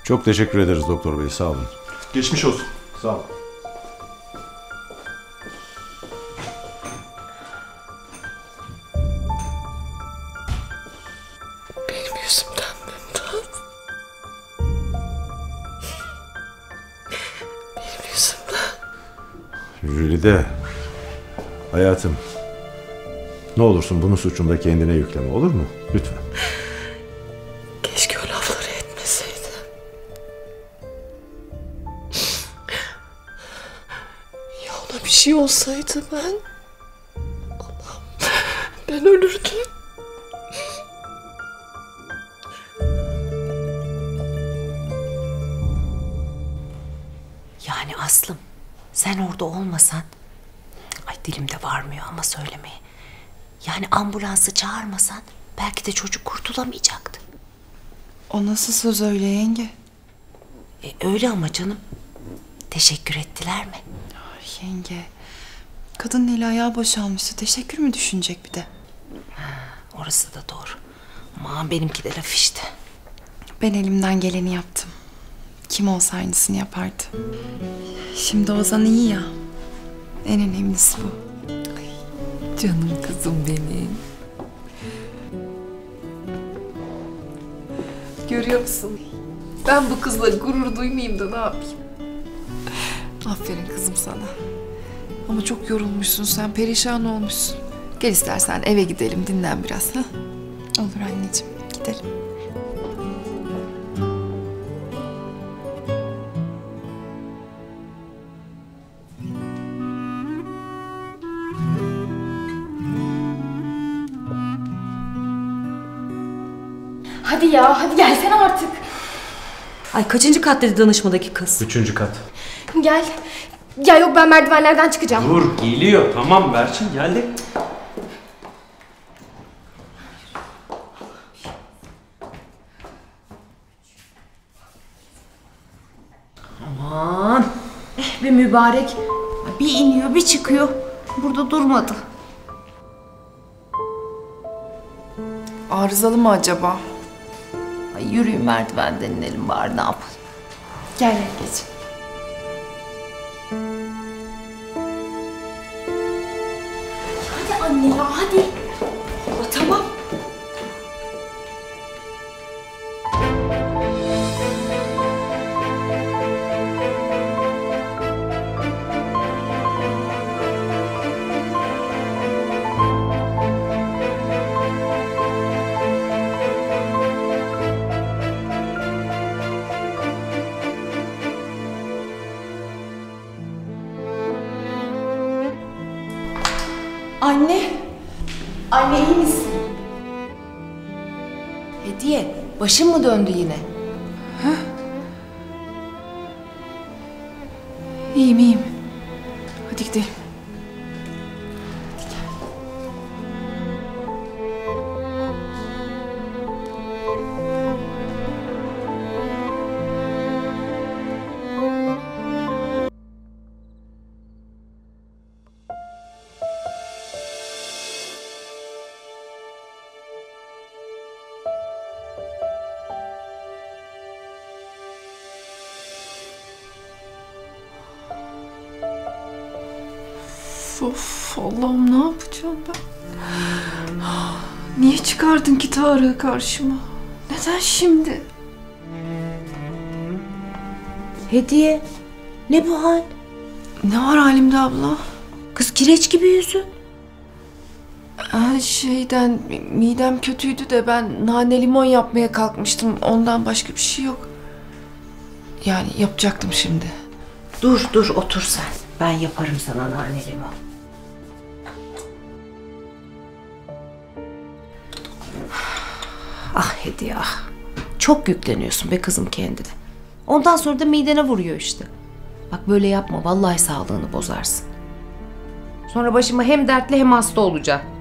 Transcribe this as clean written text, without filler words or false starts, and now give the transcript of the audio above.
Çok teşekkür ederiz doktor bey, sağ olun. Geçmiş olsun. Sağ ol. Benim yüzümden Mümtaz. Benim yüzümden. Jülide, hayatım, ne olursun bunun suçunu da kendine yükleme, olur mu? Lütfen. Keşke o lafları etmeseydim. Ya ona bir şey olsaydı ben... Allah'ım, ben ölürdüm. Yani Aslım, sen orada olmasan... Ay dilimde varmıyor ama söylemeye. Yani ambulansı çağırmasan belki de çocuk kurtulamayacaktı. O nasıl söz öyle yenge? Öyle ama canım. Teşekkür ettiler mi? Ay yenge, kadının eli ayağı boşalmıştı. Teşekkür mü düşünecek bir de? Orası da doğru. Aman benimki de laf işte. Ben elimden geleni yaptım. Kim olsa aynısını yapardı. Şimdi Ozan iyi ya. En önemlisi bu. Canım kızım benim. Görüyor musun? Ben bu kızla gurur duymayayım da ne yapayım? Aferin kızım sana. Ama çok yorulmuşsun sen, perişan olmuşsun. Gel istersen eve gidelim, dinlen biraz. Ha? Olur anneciğim, gidelim. Hadi ya, hadi gelsene artık. Ay kaçıncı kat dedi danışmadaki kız? 3. kat. Gel. Ya yok, ben merdivenlerden çıkacağım. Dur geliyor. Tamam Berçin geldi. Aman. Bir mübarek. Bir iniyor bir çıkıyor. Burada durmadı. Arızalı mı acaba? Ay yürüyün merdivenden inelim bari, ne yapalım. Gel yengeciğim. Hadi anne ya, hadi. Ama tamam. Anne. Anne iyi misin? Hediye, başın mı döndü yine? İyiyim, iyiyim. Hadi gidelim. Of Allah'ım, ne yapacağım ben? Niye çıkardın ki Tarık'ı karşıma? Neden şimdi? Hediye, ne bu hal? Ne var halimde abla? Kız kireç gibi yüzün. Midem kötüydü de ben nane limon yapmaya kalkmıştım. Ondan başka bir şey yok. Yani yapacaktım şimdi. Dur otur sen. Ben yaparım sana nane limon. Ah Hediye ah. Çok yükleniyorsun be kızım kendine. Ondan sonra da midene vuruyor işte. Bak böyle yapma, vallahi sağlığını bozarsın. Sonra başıma hem dertli hem hasta olacağım.